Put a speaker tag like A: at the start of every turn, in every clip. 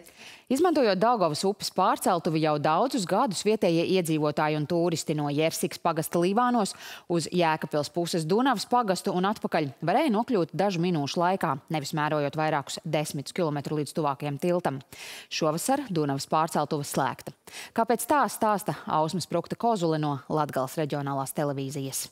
A: Izmantojot Daugavas upes pārceltuvi jau daudzus gadus vietējie iedzīvotāji un turisti no Jersikas pagasta Līvānos uz Jēkabpils puses Dunavas pagastu un atpakaļ varēja nokļūt dažu minūšu laikā, nevis mērojot vairākus 10 kilometru līdz tuvākajam tiltam. Šovasar Dunavas pārceltuve slēgta. Kāpēc tā stāsta Ausma Sprukta-Kozule no Latgales reģionālās televīzijas.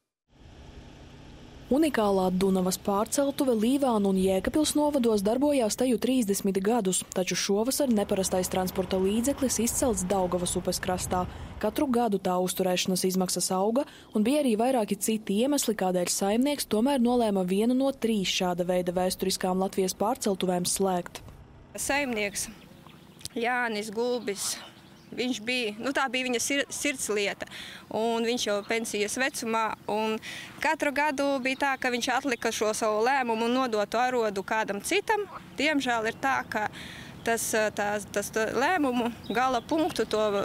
B: Unikālā Dunavas pārceltuve Līvānu un Jēkabpils novados darbojās teju 30 gadus, taču šovasar neparastais transporta līdzeklis izcelts Daugavas upes krastā. Katru gadu tā uzturēšanas izmaksas auga, un bija arī vairāki citi iemesli, kādēļ saimnieks tomēr nolēma vienu no 3 šāda veida vēsturiskām Latvijas pārceltuvēm slēgt.
C: Saimnieks Jānis Gulbis. Viņš bija, tā bija viņa sirdslieta, un viņš jau pensijas vecumā, un katru gadu bija tā, ka viņš atlika šo savu lēmumu un nodotu arodu kādam citam. Diemžēl ir tā, ka tas lēmumu gala punktu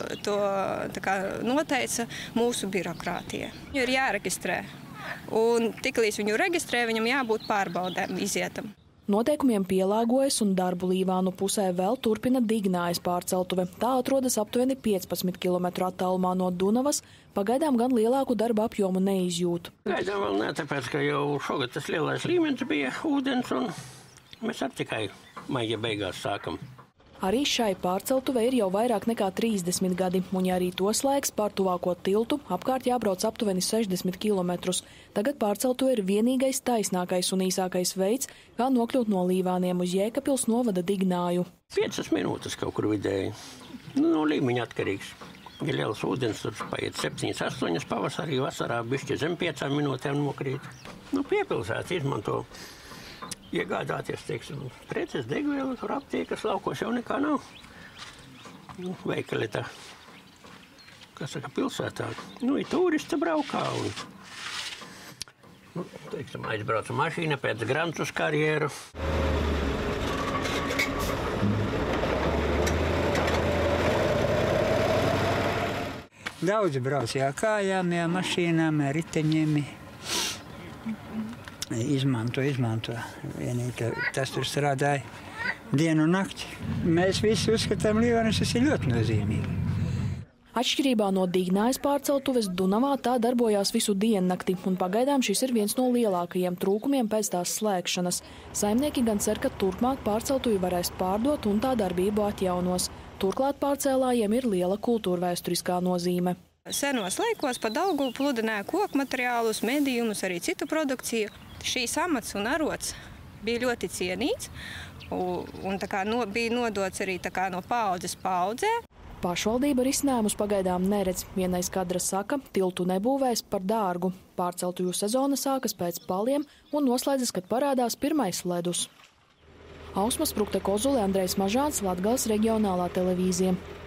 C: noteica mūsu birokrātija. Viņu ir jāreģistrē, un tiklīdz viņu reģistrē, viņam jābūt pārbaudēm izietam.
B: Noteikumiem pielāgojas un darbu Līvānu pusē vēl turpina Dignājas pārceltuve. Tā atrodas aptuveni 15 km attālumā no Dunavas, pagaidām gan lielāku darba apjomu neizjūt.
D: Gaidām vēl ne, tāpēc, ka jau šogad tas lielais līmenis bija ūdens, un mēs tikai maija beigās sākam.
B: Arī šai pārceltuve ir jau vairāk nekā 30 gadi, un ja arī to slēgs pār tuvāko tiltu, apkārt jābrauc aptuveni 60 km. Tagad pārceltuve ir vienīgais taisnākais un īsākais veids, kā nokļūt no Līvāniem uz Jēkabpils novada Dignāju.
D: 5 minūtes kaut kur vidēji. No līmeņa atkarīgs. Ja liels ūdens, tur paiet 7–8 pavasarī, vasarā bišķi zem 5 minūtēm nokrīt. Piepilsēts izmanto. Iegādāties, teiksim, preces, degvielu, tur aptiekas laukos jau nekā nav. Veikali tā, kas saka, pilsētā. Ir turisti braukā un, teiksim, aizbrauca mašīna pēc Grantus karjeru.
E: Daudz brauc kājām, mašīnām, riteņiem. Izmanto. Vienīgi tas tur strādāja dienu un nakti. Mēs visi uzskatām, Līvānus tas ir ļoti nozīmīgi.
B: Atšķirībā no Dignājas pārceltuves Dunavā tā darbojās visu diennakti, un pagaidām šis ir viens no lielākajiem trūkumiem pēc tās slēgšanas. Saimnieki gan cer, ka turpmāk pārceltuvi varēs pārdot un tā darbību atjaunos. Turklāt pārcēlājiem ir liela kultūrvēsturiskā nozīme.
C: Senos laikos pa Daugavu pludināja koku materiālus, medījumus, arī citu produkciju. Šīs amats un arots bija ļoti cienīts un bija nodots arī no paaudzes paudzē.
B: Pašvaldība risinājumus pagaidām neredz. Vienais kadra saka, tiltu nebūvēs par dārgu. Pārceltuju sezona sākas pēc paliem un noslēdzas, kad parādās pirmais ledus. Ausma Sprukta-Kozule, Andrejs Mažāns, Latgales reģionālā televīzija.